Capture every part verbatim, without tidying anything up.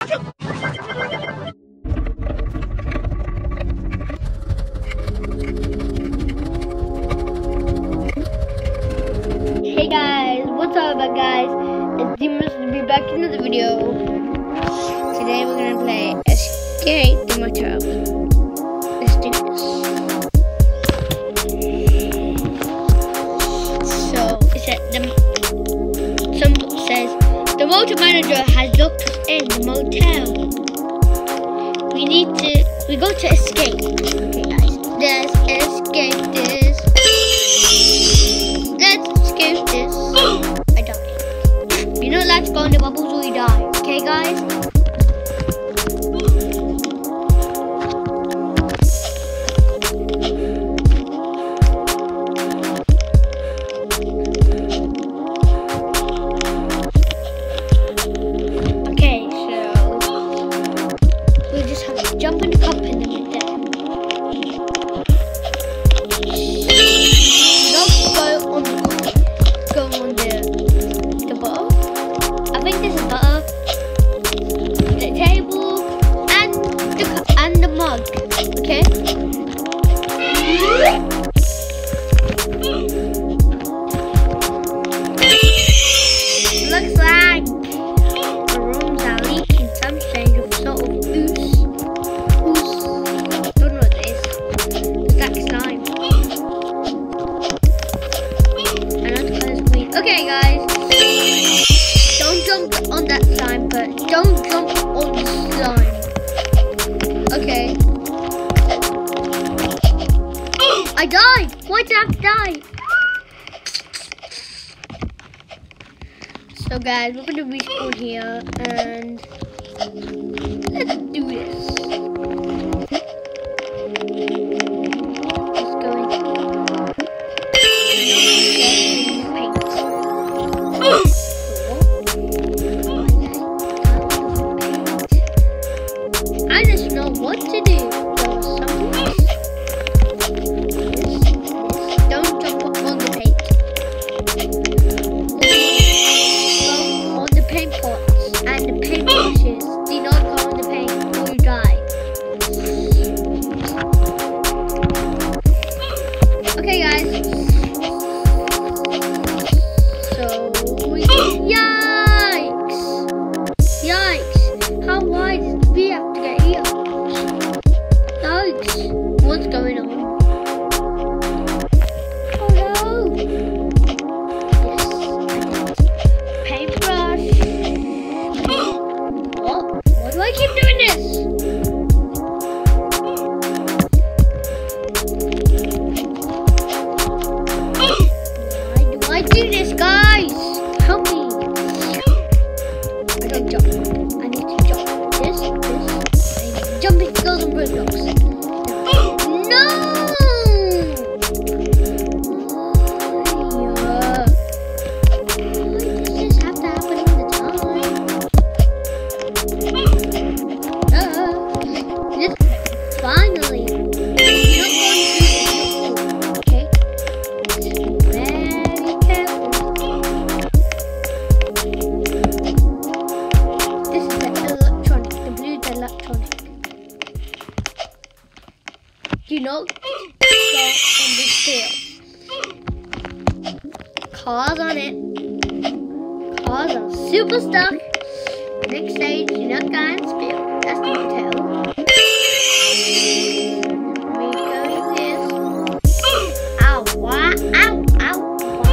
Hey guys, what's up guys? It's Demons to be back in another video. Today we're gonna play Escape the Motel. Let's do this. So it said the some says the motel manager has locked us in the motel. We need to we go to escape. Okay guys, let's escape this. Let's escape this. I died. You know, let's go in the bubbles or we die. Okay, guys? Okay, so we just have to jump in the cup and then we're dead. Don't go on the go on the the butter. I think this is butter, the table, and the cup and the mug. Okay. Looks like the rooms are leaking some strange of sort of ooze. Ooze. Don't know what it is. It's like slime. Okay guys, don't jump on that slime, but don't jump on the slime. Okay. I died! Why did I have to die? So guys, we're gonna respawn here and let's do this. Let's go in. I just know what to do. Don't jump up on the paint. Go on the paint pots and the paint brushes. Do not go on the paint or you die. Okay guys. So we yikes! Yikes! How wide did we have to get here? Yikes! What's going on? Oh no! Yes, paintbrush. What? Why do I keep doing this? Why do I do this, guys? Help me! I don't jump. I need to jump. This, this. I need to jump into golden Roblox. No! Why does this have to happen all the time? Uh, just finally. You're not going to okay? Very careful. This is the electronic, the blue the electronic. Do not go on this field. Cars on it. Cars are super stuck. Next stage, do not go on this field. That's the motel. We go to this. Ow, what? Ow, ow. Why?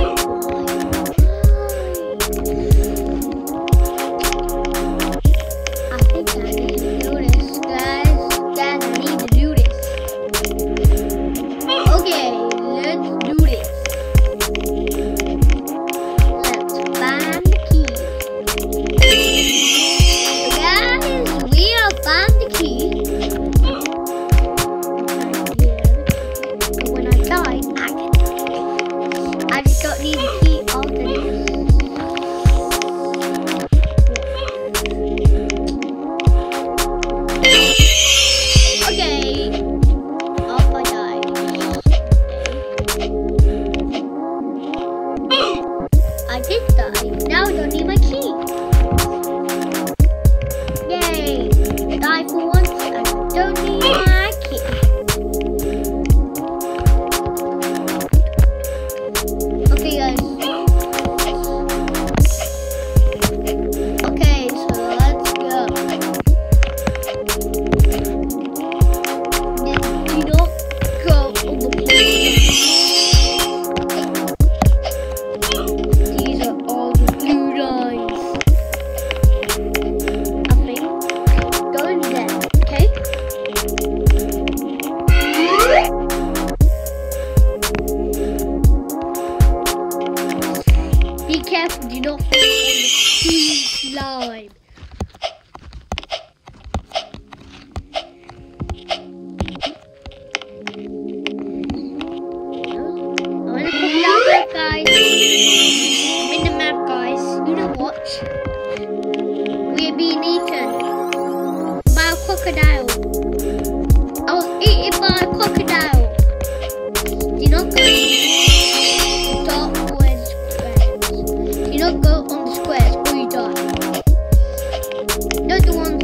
I think I need to do this, guys. Guys, I need to do this. Okay, let's do this. Let's find the key. So guys, we have found the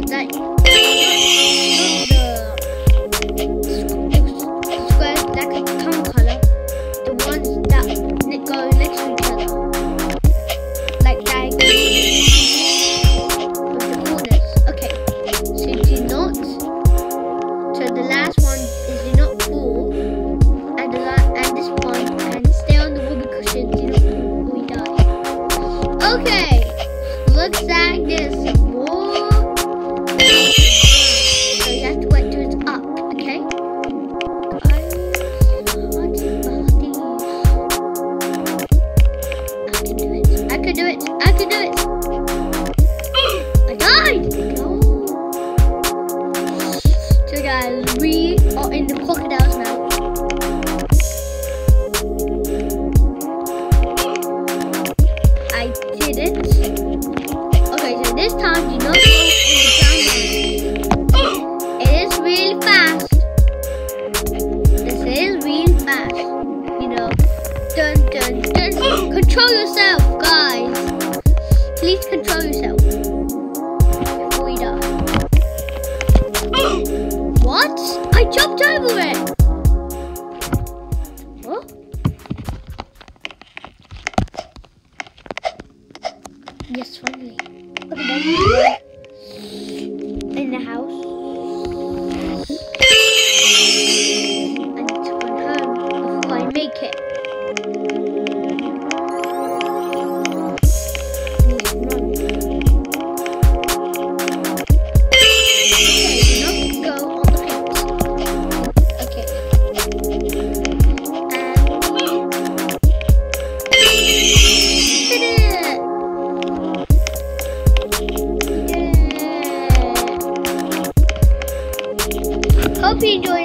Like, not the squares that can come color, the ones that go next to each other. Like diagonally. With the corners. Okay. So do not. So the last one is do not fall. And the la and this one and stay on the wooden cushion, do not fall or we die. Okay. Looks like there's some more. So you have to wait till it's up, okay? I can do it. I can do it. I died. No. So guys, we are in the crocodile's mouth. I did it. Okay, so this time do not go on the ground. It is really fast. This is really fast. You know. Dun dun dun. Control yourself, guys. Please control yourself before we die. What? I jumped over it. What? Yes, finally. Okay, then in the house. I need to run home before I make it. Hope you enjoyed